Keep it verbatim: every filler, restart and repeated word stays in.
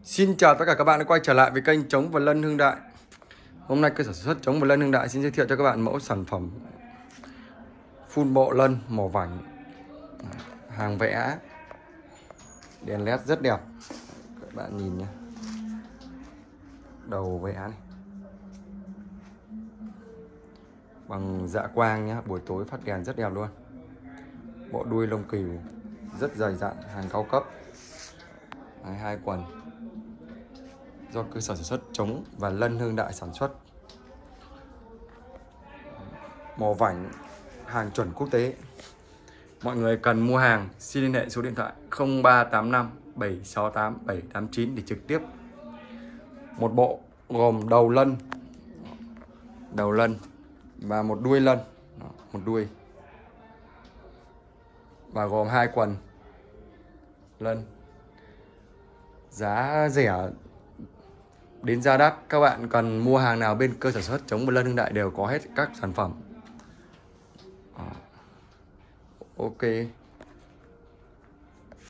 Xin chào tất cả các bạn đã quay trở lại với kênh Trống và Lân Hưng Đại. Hôm nay cơ sở sản xuất Trống và Lân Hưng Đại xin giới thiệu cho các bạn mẫu sản phẩm phun bộ lân màu vàng, hàng vẽ, đèn led rất đẹp. Các bạn nhìn nhé, đầu vẽ này bằng dạ quang nhé, buổi tối phát đèn rất đẹp luôn. Bộ đuôi lông cừu rất dày dặn, hàng cao cấp. Đấy, hai quần do cơ sở sản xuất Trống và Lân Hưng Đại sản xuất, màu vàng, hàng chuẩn quốc tế. Mọi người cần mua hàng xin liên hệ số điện thoại không ba tám năm bảy sáu tám bảy tám chín để trực tiếp. Một bộ gồm đầu lân, đầu lân và một đuôi lân, một đuôi, và gồm hai quần lân. Giá rẻ đến giá đắt. Các bạn cần mua hàng nào bên cơ sở sản xuất Trống và Lân Hưng Đại đều có hết các sản phẩm. Ok.